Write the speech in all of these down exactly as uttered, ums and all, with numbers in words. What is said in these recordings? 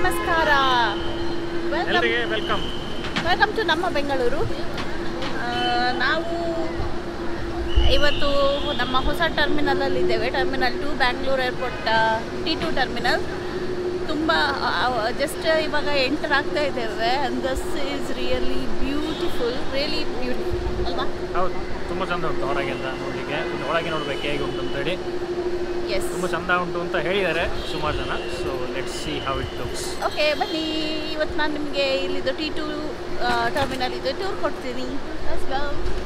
ನಮಸ್ಕಾರ. Welcome welcome to ನಮ್ಮ ಬೆಂಗಳೂರು. ನಾವು ಇವತ್ತು ನಮ್ಮ ಹೊಸ ಟರ್ಮಿನಲಲ್ಲಿದ್ದೇವೆ. Terminal two Bangalore airport T two terminal. ತುಂಬ ಜಸ್ಟ್ ಇವಾಗ ಎಂಟರ್ ಆಗ್ತಾ ಇದ್ದೇವೆ. And this is really beautiful, really beautiful ಅಲ್ವಾ? ಹೌದು, ತುಂಬ ಚಂದ ಉಂಟು ಹೊರಗೆಲ್ಲ ನೋಡಲಿಕ್ಕೆ. ಒಳಗೆ ನೋಡ್ಬೇಕು ಹೇಗೆ ಉಂಟು ಅಂತೇಳಿ. ಎಸ್, ತುಂಬ ಚಂದ ಉಂಟು ಅಂತ ಹೇಳಿದ್ದಾರೆ ಸುಮಾರು ಜನ. So let's see how it looks. Okay, ಬನ್ನಿ. ಇವತ್ತು ನಾನು ನಿಮಗೆ ಇಲ್ಲಿದ್ದು ಟಿ ಟು ಟರ್ಮಿನಲ್ ಇದು ಟೂರ್ ಕೊಡ್ತೀನಿ. Let's go.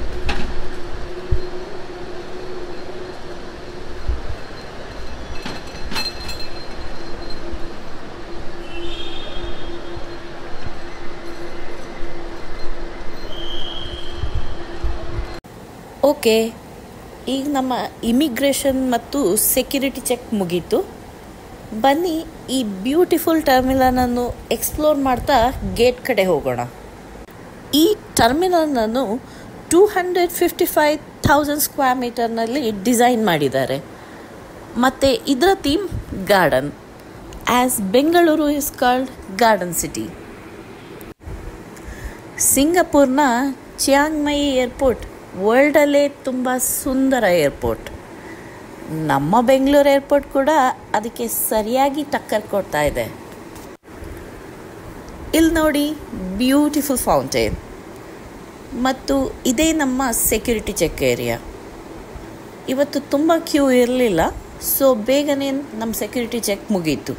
ಓಕೆ, ಈಗ ನಮ್ಮ ಇಮಿಗ್ರೇಷನ್ ಮತ್ತು ಸೆಕ್ಯುರಿಟಿ ಚೆಕ್ ಮುಗೀತು. ಬನ್ನಿ ಈ ಬ್ಯೂಟಿಫುಲ್ ಟರ್ಮಿನಲನ್ನು ಎಕ್ಸ್ಪ್ಲೋರ್ ಮಾಡ್ತಾ ಗೇಟ್ ಕಡೆ ಹೋಗೋಣ. ಈ ಟರ್ಮಿನಲನ್ನು two hundred fifty five thousand square ಮೀಟರ್ನಲ್ಲಿ ಡಿಸೈನ್ ಮಾಡಿದ್ದಾರೆ. ಮತ್ತು ಇದರ theme garden, as Bengaluru is called garden city. ಸಿಂಗಪೂರ್ನ ಚಿಯಾಂಗ್ ಮೈ ಏರ್ಪೋರ್ಟ್ ವರ್ಲ್ಡಲ್ಲೇ ತುಂಬ ಸುಂದರ ಏರ್ಪೋರ್ಟ್. ನಮ್ಮ ಬೆಂಗಳೂರು ಏರ್ಪೋರ್ಟ್ ಕೂಡ ಅದಕ್ಕೆ ಸರಿಯಾಗಿ ಟಕ್ಕರ್ ಕೊಡ್ತಾ ಇದೆ. ಇಲ್ಲಿ ನೋಡಿ, ಬ್ಯೂಟಿಫುಲ್ ಫೌಂಟೇನ್. ಮತ್ತು ಇದೇ ನಮ್ಮ ಸೆಕ್ಯೂರಿಟಿ ಚೆಕ್ ಏರಿಯಾ. ಇವತ್ತು ತುಂಬ ಕ್ಯೂ ಇರಲಿಲ್ಲ, ಸೊ ಬೇಗನೆ ನಮ್ಮ ಸೆಕ್ಯೂರಿಟಿ ಚೆಕ್ ಮುಗೀತು.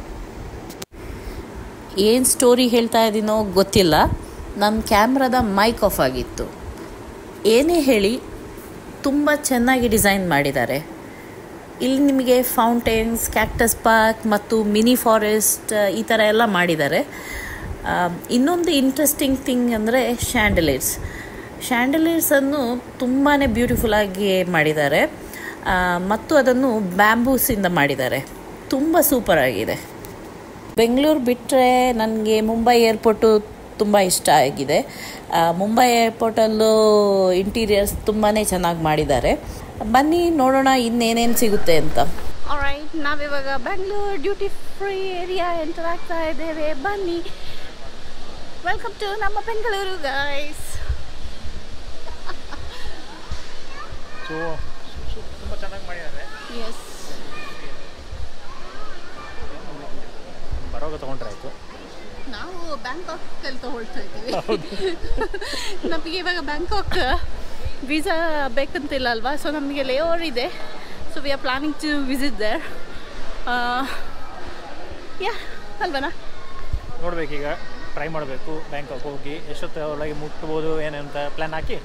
ಏನು ಸ್ಟೋರಿ ಹೇಳ್ತಾ ಇದ್ದೀನೋ ಗೊತ್ತಿಲ್ಲ, ನನ್ನ ಕ್ಯಾಮ್ರಾದ ಮೈಕ್ ಆಫ್ ಆಗಿತ್ತು. ಏನೇ ಹೇಳಿ ತುಂಬ ಚೆನ್ನಾಗಿ ಡಿಸೈನ್ ಮಾಡಿದ್ದಾರೆ. ಇಲ್ಲಿ ನಿಮಗೆ ಫೌಂಟೇನ್ಸ್, ಕ್ಯಾಕ್ಟಸ್ ಪಾರ್ಕ್ ಮತ್ತು ಮಿನಿ ಫಾರೆಸ್ಟ್ ಈ ಥರ ಎಲ್ಲ ಮಾಡಿದ್ದಾರೆ. ಇನ್ನೊಂದು ಇಂಟ್ರೆಸ್ಟಿಂಗ್ ಥಿಂಗ್ ಅಂದರೆ ಶ್ಯಾಂಡಲೈರ್ಸ್. ಶ್ಯಾಂಡಲೈರ್ಸನ್ನು ತುಂಬಾ ಬ್ಯೂಟಿಫುಲ್ಲಾಗಿ ಮಾಡಿದ್ದಾರೆ ಮತ್ತು ಅದನ್ನು ಬ್ಯಾಂಬೂಸಿಂದ ಮಾಡಿದ್ದಾರೆ. ತುಂಬ ಸೂಪರಾಗಿದೆ. ಬೆಂಗಳೂರು ಬಿಟ್ಟರೆ ನನಗೆ ಮುಂಬೈ ಏರ್ಪೋರ್ಟು ತುಂಬ ಇಷ್ಟ ಆಗಿದೆ. ಮುಂಬೈ ಏರ್ಪೋರ್ಟಲ್ಲೂ ಇಂಟೀರಿಯರ್ಸ್ ತುಂಬಾ ಚೆನ್ನಾಗಿ ಮಾಡಿದ್ದಾರೆ. ಬನ್ನಿ ನೋಡೋಣ ಇನ್ನೇನೇನು ಸಿಗುತ್ತೆ ಅಂತ. ಆಲ್ರೈಟ್, ನಾವಿವಾಗ Bengaluru duty free area enter ಆಗ್ತಾ ಇದ್ದೇವೆ. ಬನ್ನಿ, ವೆಲ್ಕಮ್ ಟು ನಮ್ಮ ಬೆಂಗಳೂರು ಗೈಸ್. ಸೊ ತುಂಬ ಚೆನ್ನಾಗಿ ಮಾಡಿದ್ದಾರೆ. ಎಸ್, ಬರೋಗ ತೊಗೊಂಡ್ರೆ ಆಯಿತು. ನಾವು ಬ್ಯಾಂಕಾಕಲ್ಲಿ ತೊಗೊಳ್ತಾ ಇದ್ದೀವಿ. ನಮಗೆ ಇವಾಗ ಬ್ಯಾಂಕಾಕ್ ವೀಸಾ ಬೇಕಂತಿಲ್ಲ ಅಲ್ವಾ, ಸೊ ನಮಗೆ ಲೇ ಓವರ್ ಇದೆ. So we are planning to visit there. Yeah ಅಲ್ವನಾ, ನೋಡಬೇಕೀಗ, ಟ್ರೈ ಮಾಡಬೇಕು. ಬ್ಯಾಂಕಾಕ್ ಹೋಗಿ ಎಷ್ಟೊತ್ತು ಒಳಗೆ ಮುಟ್ಬೋದು ಏನಂತ ಪ್ಲ್ಯಾನ್ ಹಾಕಿ.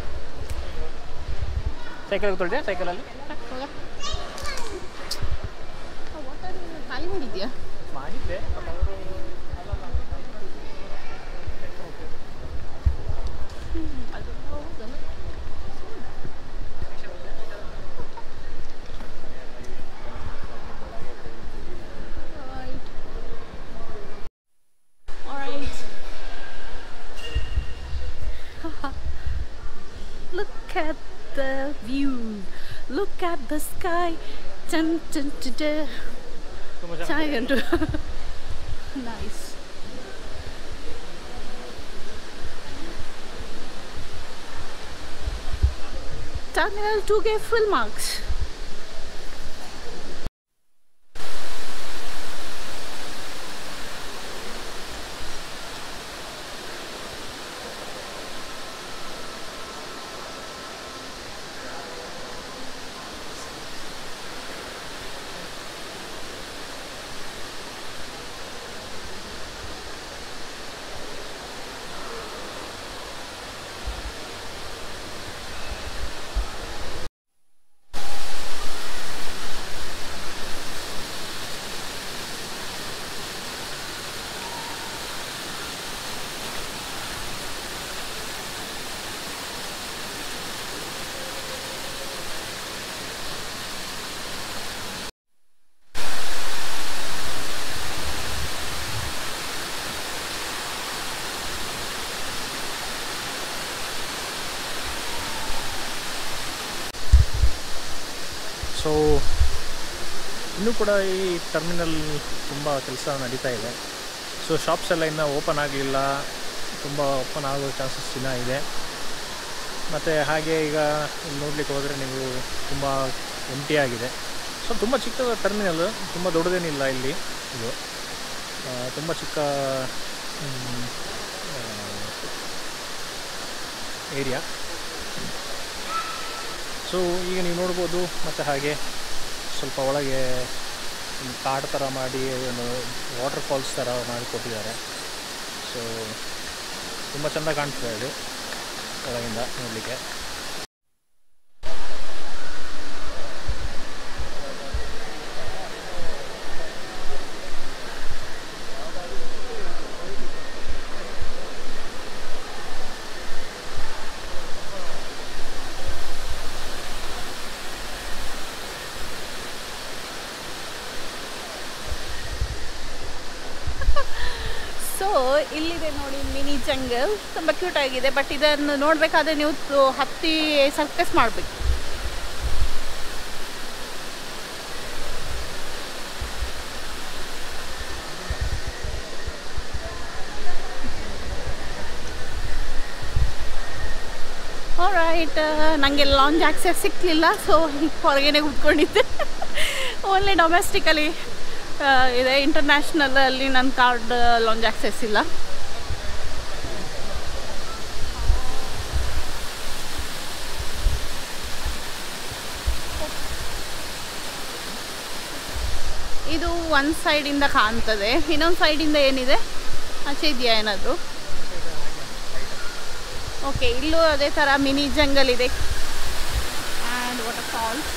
ಸೈಕಲ್ ತೊಳ್ದೆ, ಸೈಕಲಲ್ಲಿ ಖಾಲಿ ಮಾಡಿದ್ಯಾ? ಮಾಡಿದ್ದೆ. Look at the view. Look at the sky. Dun, dun, dun, dun. ಚೆನ್ನಾಗುಂಟು. ನೈಸ್. ಟರ್ಮಿನಲ್ ಟೂಗೆ ಫುಲ್ ಮಾರ್ಕ್ಸ್. ಸೊ ಇನ್ನೂ ಕೂಡ ಈ ಟರ್ಮಿನಲ್ ತುಂಬ ಕೆಲಸ ನಡೀತಾ ಇದೆ. ಸೊ ಶಾಪ್ಸ್ ಎಲ್ಲ ಇನ್ನೂ ಓಪನ್ ಆಗಲಿಲ್ಲ, ತುಂಬ ಓಪನ್ ಆಗೋ ಚಾನ್ಸಸ್ ಇನ್ನೂ ಇದೆ. ಮತ್ತು ಹಾಗೆ ಈಗ ಇಲ್ಲಿ ನೋಡಲಿಕ್ಕೆ ಹೋದರೆ ನೀವು ತುಂಬ ಎಂಟಿ ಆಗಿದೆ. ಸೊ ತುಂಬ ಚಿಕ್ಕ ಟರ್ಮಿನಲ್, ತುಂಬ ದೊಡ್ಡದೇನಿಲ್ಲ ಇಲ್ಲಿ. ಇದು ತುಂಬ ಚಿಕ್ಕ ಏರಿಯಾ. ಸೊ ಈಗ ನೀವು ನೋಡ್ಬೋದು. ಮತ್ತು ಹಾಗೆ ಸ್ವಲ್ಪ ಒಳಗೆ ಕಾಡು ಥರ ಮಾಡಿ ಒಂದು ವಾಟರ್ ಫಾಲ್ಸ್ ಥರ ಮಾಡಿಕೊಟ್ಟಿದ್ದಾರೆ. ಸೊ ತುಂಬ ಚೆಂದ ಕಾಣ್ತದೆ ಇದು ಒಳಗಿಂದ ನೋಡಲಿಕ್ಕೆ. ಸೊ ಇಲ್ಲಿದೆ ನೋಡಿ ಮಿನಿ ಜಂಗಲ್, ತುಂಬ ಕ್ಯೂಟ್ ಆಗಿದೆ. ಬಟ್ ಇದನ್ನು ನೋಡಬೇಕಾದ್ರೆ ನೀವು ಹತ್ತಿ ಸರ್ಕಸ್ ಮಾಡಬೇಕು. ಆಲ್ರೈಟ್, ನನಗೆ ಲಾಂಜ್ ಆಕ್ಸೆಸ್ ಸಿಕ್ಕಲಿಲ್ಲ, ಸೊ ಹೊರಗೇನೆ ಕೂತ್ಕೊಂಡಿದ್ದೆ. ಓನ್ಲಿ ಡೊಮೆಸ್ಟಿಕಲಿ ಇದೆ, ಇಂಟರ್ನ್ಯಾಷನಲಲ್ಲಿ ನನ್ನ ಕಾರ್ಡ್ ಲಾಂಜ್ ಆಕ್ಸೆಸ್ ಇಲ್ಲ. ಇದು ಒಂದು ಸೈಡಿಂದ ಕಾಣ್ತದೆ, ಇನ್ನೊಂದು ಸೈಡಿಂದ ಏನಿದೆ ಆಚೆ ಇದೆಯಾ ಏನಾದರೂ? ಓಕೆ, ಇಲ್ಲೂ ಅದೇ ಥರ ಮಿನಿ ಜಂಗಲ್ ಇದೆ and waterfalls.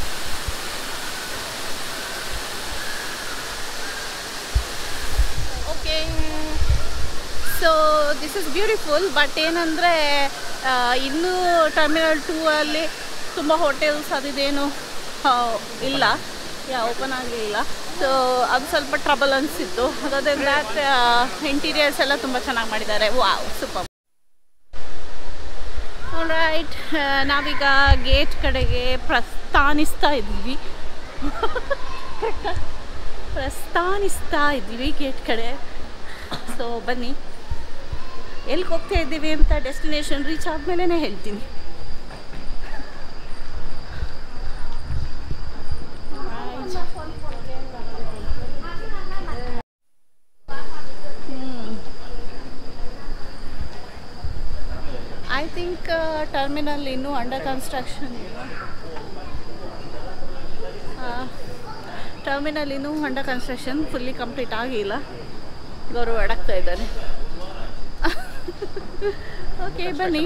Okay, so this is beautiful. But ಏನಂದರೆ ಇನ್ನೂ ಟರ್ಮಿನಲ್ ಟೂ ಅಲ್ಲಿ ತುಂಬ ಹೋಟೆಲ್ಸ್ ಅದಿದೇನು ಇಲ್ಲ, ಯಾ ಓಪನ್ ಆಗಲಿಲ್ಲ. ಸೊ ಅದು ಸ್ವಲ್ಪ ಟ್ರಬಲ್ ಅನಿಸಿತ್ತು. ಅದಾದ್ರೆ ದ್ಯಾಟ್ ಇಂಟೀರಿಯರ್ಸ್ ಎಲ್ಲ ತುಂಬ ಚೆನ್ನಾಗಿ ಮಾಡಿದ್ದಾರೆ. Wow, super. ಆಲ್ರೈಟ್, ನಾವೀಗ ಗೇಟ್ ಕಡೆಗೆ ಪ್ರಸ್ಥಾನಿಸ್ತಾ ಇದ್ದೀವಿ ಪ್ರಸ್ಥಾನಿಸ್ತಾ ಇದ್ದೀವಿ ಗೇಟ್ ಕಡೆ. ಸೊ ಬನ್ನಿ, ಎಲ್ಲಿಗೆ ಹೋಗ್ತಾ ಇದ್ದೀವಿ ಅಂತ ಡೆಸ್ಟಿನೇಷನ್ ರೀಚ್ ಆದಮೇಲೆ ಹೇಳ್ತೀನಿ. ಐ ಥಿಂಕ್ ಟರ್ಮಿನಲ್ ಇನ್ನೂ ಅಂಡರ್ ಕನ್ಸ್ಟ್ರಕ್ಷನ್ ಟರ್ಮಿನಲ್ ಇನ್ನೂ ಅಂಡರ್ ಕನ್ಸ್ಟ್ರಕ್ಷನ್ ಫುಲ್ಲಿ ಕಂಪ್ಲೀಟ್ ಆಗಿಲ್ಲ. ಗೌರವ ಅಡಗ್ತಾ ಇದ್ದಾರೆ. ಓಕೆ, ಬನ್ನಿ.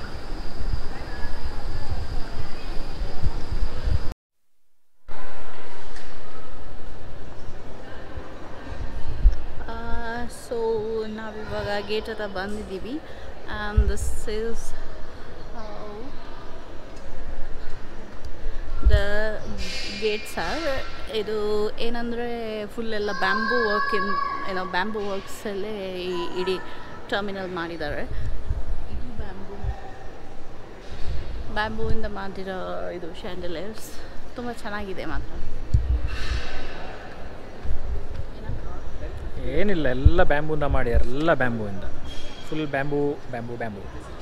ಸೊ ನಾವಿವಾಗ ಗೇಟ್ ಹತ್ರ ಬಂದಿದ್ದೀವಿ. And this is the gates are. ಇದು ಏನಂದರೆ ಫುಲ್ ಎಲ್ಲ ಬ್ಯಾಂಬೂ ವರ್ಕ್ ಇನ್ ಏನೋ ಬ್ಯಾಂಬೂ ವರ್ಕ್ಸಲ್ಲೇ ಈ ಇಡೀ ಟರ್ಮಿನಲ್ ಮಾಡಿದ್ದಾರೆ. ಇದು ಬ್ಯಾಂಬೂ ಬ್ಯಾಂಬೂಯಿಂದ ಮಾಡಿರೋ ಇದು ಶ್ಯಾಂಡಲೈರ್ಸ್ ತುಂಬ ಚೆನ್ನಾಗಿದೆ ಮಾತ್ರ. ಏನಿಲ್ಲ, ಎಲ್ಲ ಬ್ಯಾಂಬೂಯಿಂದ ಮಾಡ್ಯಾರ, ಎಲ್ಲ ಬ್ಯಾಂಬೂಯಿಂದ, full bamboo bamboo bamboo.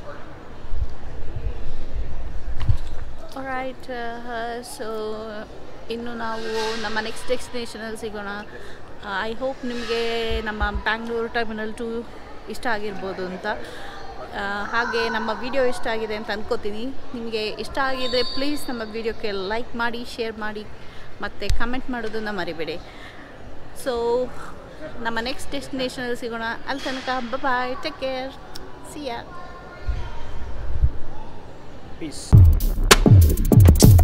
Right, so ಇನ್ನು ನಾವು ನಮ್ಮ ನೆಕ್ಸ್ಟ್ ಡೆಸ್ಟಿನೇಷನಲ್ಲಿ ಸಿಗೋಣ. ಐ ಹೋಪ್ ನಿಮಗೆ ನಮ್ಮ ಬ್ಯಾಂಗ್ಳೂರು ಟರ್ಮಿನಲ್ ಟು ಇಷ್ಟ ಆಗಿರ್ಬೋದು ಅಂತ. ಹಾಗೆ ನಮ್ಮ ವಿಡಿಯೋ ಇಷ್ಟ ಆಗಿದೆ ಅಂತ ಅಂದ್ಕೋತೀನಿ. ನಿಮಗೆ ಇಷ್ಟ ಆಗಿದರೆ ಪ್ಲೀಸ್ ನಮ್ಮ ವಿಡಿಯೋಕ್ಕೆ ಲೈಕ್ ಮಾಡಿ, ಶೇರ್ ಮಾಡಿ ಮತ್ತು ಕಮೆಂಟ್ ಮಾಡೋದನ್ನು ಮರಿಬೇಡಿ. ಸೊ ನಮ್ಮ ನೆಕ್ಸ್ಟ್ ಡೆಸ್ಟಿನೇಷನಲ್ಲಿ ಸಿಗೋಣ. ಅಲ್ಲಿ ತನಕ bye, take care, see ya, piece.